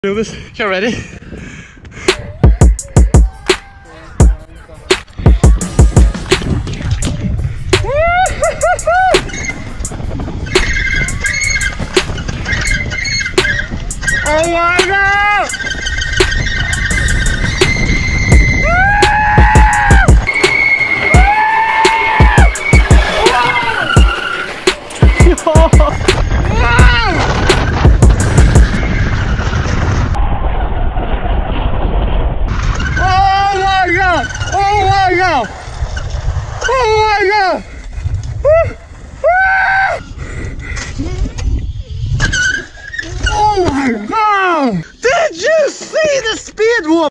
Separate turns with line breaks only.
Do this. Get ready. Oh my God! Oh my God! Oh my God! Oh my God! Did you see the speed whoop?